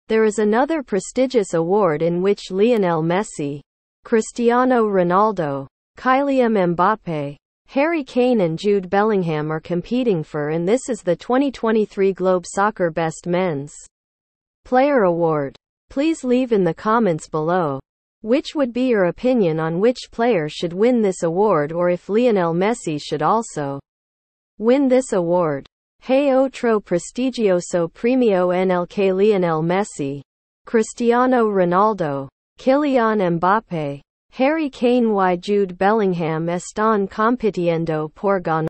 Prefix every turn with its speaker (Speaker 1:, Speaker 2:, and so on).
Speaker 1: There is another prestigious award in which Lionel Messi, Cristiano Ronaldo, Kylian Mbappe, Harry Kane and Jude Bellingham are competing for, and this is the 2023 Globe Soccer Best Men's Player Award. Please leave in the comments below which would be your opinion on which player should win this award, or if Lionel Messi should also win this award. Hay otro prestigioso premio en el que Lionel Messi, Cristiano Ronaldo, Kylian Mbappe, Harry Kane y Jude Bellingham están compitiendo por ganar.